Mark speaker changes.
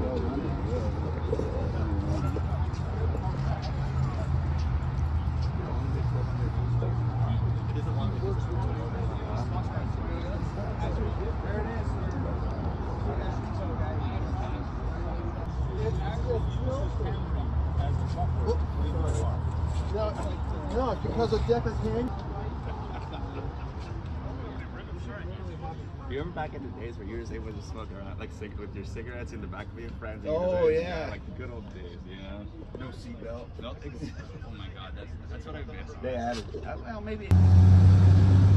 Speaker 1: No, it's because of Decker King.
Speaker 2: You remember back in the days where you were able to smoke around, like with your cigarettes in the back of your friends?
Speaker 1: Oh yeah,
Speaker 2: like the good old days, you know.
Speaker 1: No seatbelt.
Speaker 2: No, oh my God, that's what I miss.
Speaker 1: They added.
Speaker 2: Well, maybe.